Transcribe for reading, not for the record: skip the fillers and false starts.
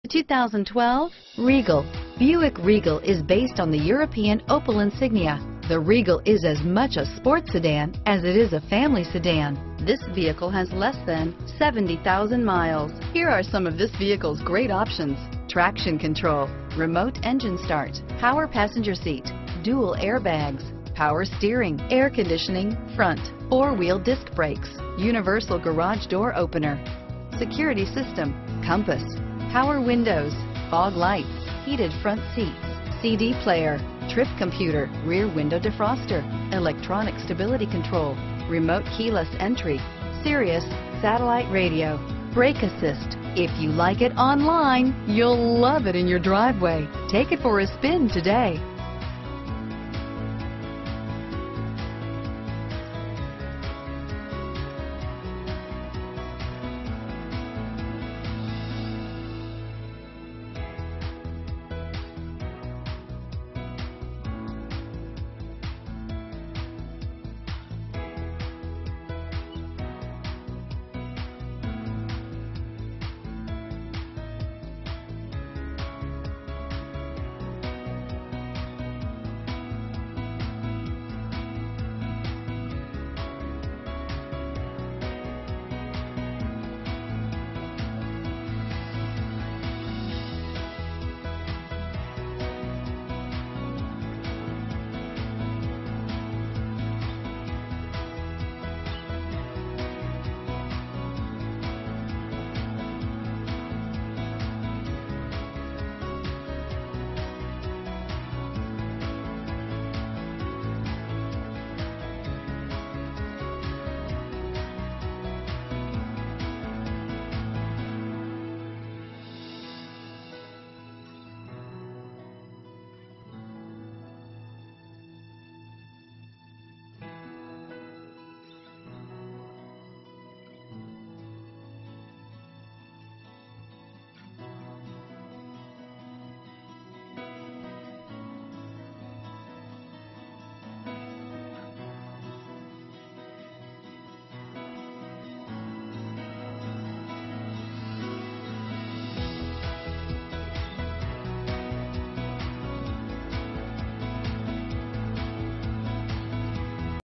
2012 Regal. Buick Regal is based on the European Opel Insignia. The Regal is as much a sports sedan as it is a family sedan. This vehicle has less than 70,000 miles. Here are some of this vehicle's great options: traction control, remote engine start, power passenger seat, dual airbags, power steering, air conditioning, front, four-wheel disc brakes, universal garage door opener, security system, compass, power windows, fog lights, heated front seats, CD player, trip computer, rear window defroster, electronic stability control, remote keyless entry, Sirius satellite radio, brake assist. If you like it online, you'll love it in your driveway. Take it for a spin today.